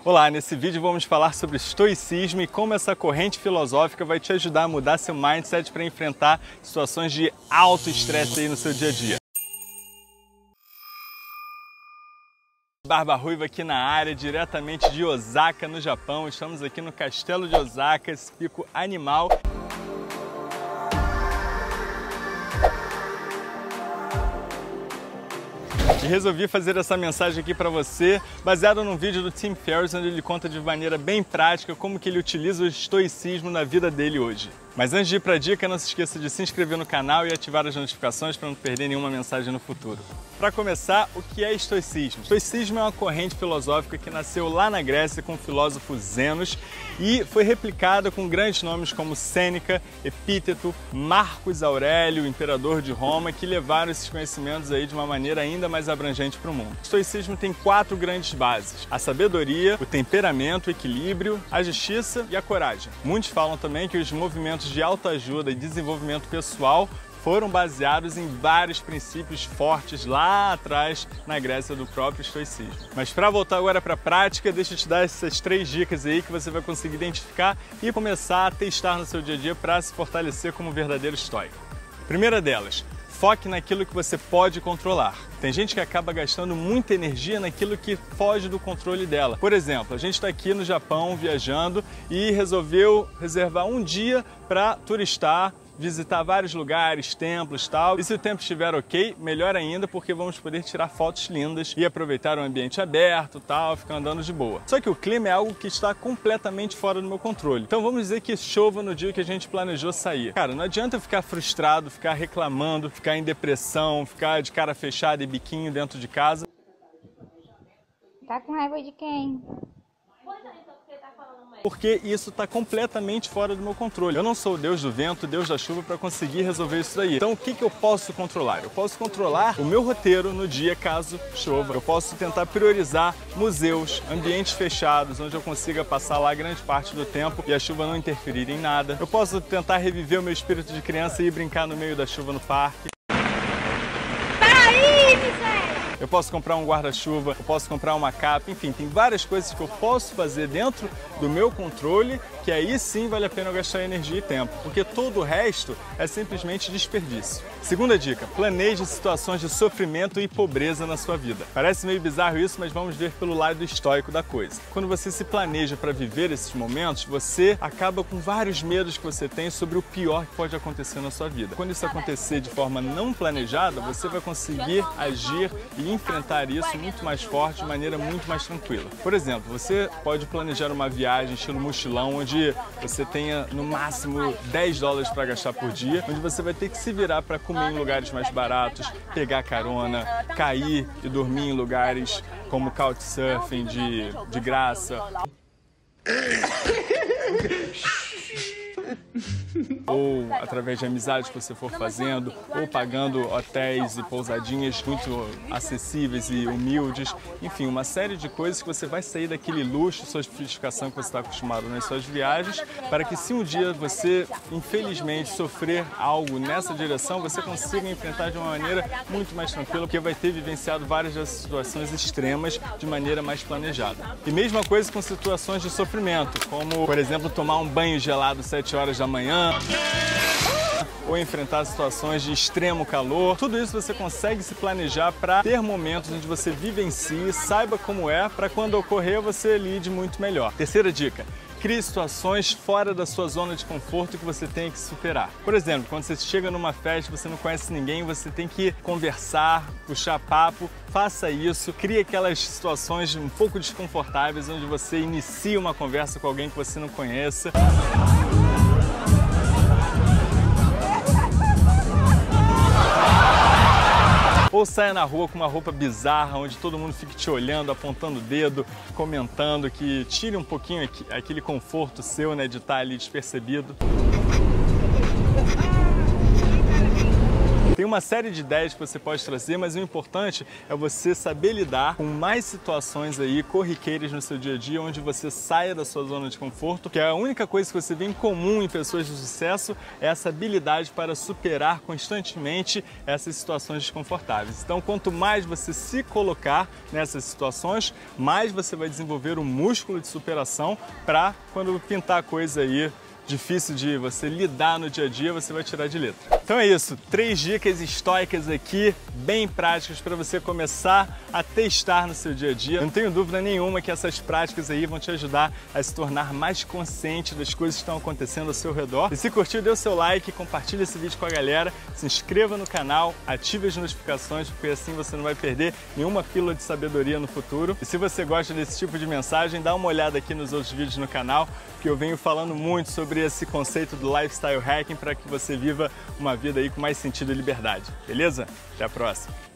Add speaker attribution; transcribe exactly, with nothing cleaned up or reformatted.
Speaker 1: Olá, nesse vídeo vamos falar sobre estoicismo e como essa corrente filosófica vai te ajudar a mudar seu mindset para enfrentar situações de alto estresse aí no seu dia a dia. Barba Ruiva aqui na área, diretamente de Osaka, no Japão. Estamos aqui no Castelo de Osaka, esse pico animal. E resolvi fazer essa mensagem aqui para você, baseado num vídeo do Tim Ferriss, onde ele conta de maneira bem prática como que ele utiliza o estoicismo na vida dele hoje. Mas antes de ir para a dica, não se esqueça de se inscrever no canal e ativar as notificações para não perder nenhuma mensagem no futuro. Para começar, o que é estoicismo? Estoicismo é uma corrente filosófica que nasceu lá na Grécia com o filósofo Zenos e foi replicada com grandes nomes como Sêneca, Epíteto, Marcos Aurélio, imperador de Roma, que levaram esses conhecimentos aí de uma maneira ainda mais abrangente para o mundo. O estoicismo tem quatro grandes bases: a sabedoria, o temperamento, o equilíbrio, a justiça e a coragem. Muitos falam também que os movimentos de autoajuda e desenvolvimento pessoal foram baseados em vários princípios fortes lá atrás na Grécia do próprio estoicismo. Mas para voltar agora para a prática, deixa eu te dar essas três dicas aí que você vai conseguir identificar e começar a testar no seu dia a dia para se fortalecer como um verdadeiro estoico. Primeira delas: foque naquilo que você pode controlar. Tem gente que acaba gastando muita energia naquilo que foge do controle dela. Por exemplo, a gente está aqui no Japão viajando e resolveu reservar um dia para turistar, visitar vários lugares, templos e tal. E se o tempo estiver ok, melhor ainda, porque vamos poder tirar fotos lindas e aproveitar o ambiente aberto e tal, ficar andando de boa. Só que o clima é algo que está completamente fora do meu controle. Então vamos dizer que chova no dia que a gente planejou sair. Cara, não adianta eu ficar frustrado, ficar reclamando, ficar em depressão, ficar de cara fechada e biquinho dentro de casa.
Speaker 2: Tá com raiva de quem?
Speaker 1: Porque isso está completamente fora do meu controle. Eu não sou o Deus do vento, Deus da chuva para conseguir resolver isso daí. Então o que, que eu posso controlar? Eu posso controlar o meu roteiro no dia caso chova. Eu posso tentar priorizar museus, ambientes fechados, onde eu consiga passar lá grande parte do tempo e a chuva não interferir em nada. Eu posso tentar reviver o meu espírito de criança e ir brincar no meio da chuva no parque. Eu posso comprar um guarda-chuva, eu posso comprar uma capa, enfim, tem várias coisas que eu posso fazer dentro do meu controle, que aí sim vale a pena eu gastar energia e tempo, porque todo o resto é simplesmente desperdício. Segunda dica: planeje situações de sofrimento e pobreza na sua vida. Parece meio bizarro isso, mas vamos ver pelo lado estoico da coisa. Quando você se planeja para viver esses momentos, você acaba com vários medos que você tem sobre o pior que pode acontecer na sua vida. Quando isso acontecer de forma não planejada, você vai conseguir agir e enfrentar isso muito mais forte, de maneira muito mais tranquila. Por exemplo, você pode planejar uma viagem estilo mochilão, onde você tenha no máximo dez dólares para gastar por dia, onde você vai ter que se virar para comer em lugares mais baratos, pegar carona, cair e dormir em lugares como couchsurfing de, de graça. Ou através de amizades que você for fazendo, ou pagando hotéis e pousadinhas muito acessíveis e humildes. Enfim, uma série de coisas que você vai sair daquele luxo, sofisticação que você está acostumado nas suas viagens, para que se um dia você, infelizmente, sofrer algo nessa direção, você consiga enfrentar de uma maneira muito mais tranquila, porque vai ter vivenciado várias das situações extremas de maneira mais planejada. E mesma coisa com situações de sofrimento, como, por exemplo, tomar um banho gelado sete horas da manhã, ou enfrentar situações de extremo calor. Tudo isso você consegue se planejar para ter momentos onde você vivencie, saiba como é, para quando ocorrer você lide muito melhor. Terceira dica: crie situações fora da sua zona de conforto que você tem que superar. Por exemplo, quando você chega numa festa, você não conhece ninguém, você tem que conversar, puxar papo. Faça isso, crie aquelas situações um pouco desconfortáveis onde você inicia uma conversa com alguém que você não conheça. Ou saia na rua com uma roupa bizarra, onde todo mundo fique te olhando, apontando o dedo, comentando, que tire um pouquinho aquele conforto seu, né, de estar ali despercebido. Tem uma série de ideias que você pode trazer, mas o importante é você saber lidar com mais situações aí corriqueiras no seu dia a dia, onde você saia da sua zona de conforto, que é a única coisa que você vê em comum em pessoas de sucesso é essa habilidade para superar constantemente essas situações desconfortáveis. Então, quanto mais você se colocar nessas situações, mais você vai desenvolver o músculo de superação para quando pintar coisa aí difícil de você lidar no dia a dia, você vai tirar de letra. Então é isso, três dicas estoicas aqui, bem práticas para você começar a testar no seu dia a dia. Eu não tenho dúvida nenhuma que essas práticas aí vão te ajudar a se tornar mais consciente das coisas que estão acontecendo ao seu redor. E se curtiu, dê o seu like, compartilhe esse vídeo com a galera, se inscreva no canal, ative as notificações, porque assim você não vai perder nenhuma pílula de sabedoria no futuro. E se você gosta desse tipo de mensagem, dá uma olhada aqui nos outros vídeos no canal, que eu venho falando muito sobre esse conceito do lifestyle hacking para que você viva uma vida aí com mais sentido e liberdade. Beleza? Até a próxima!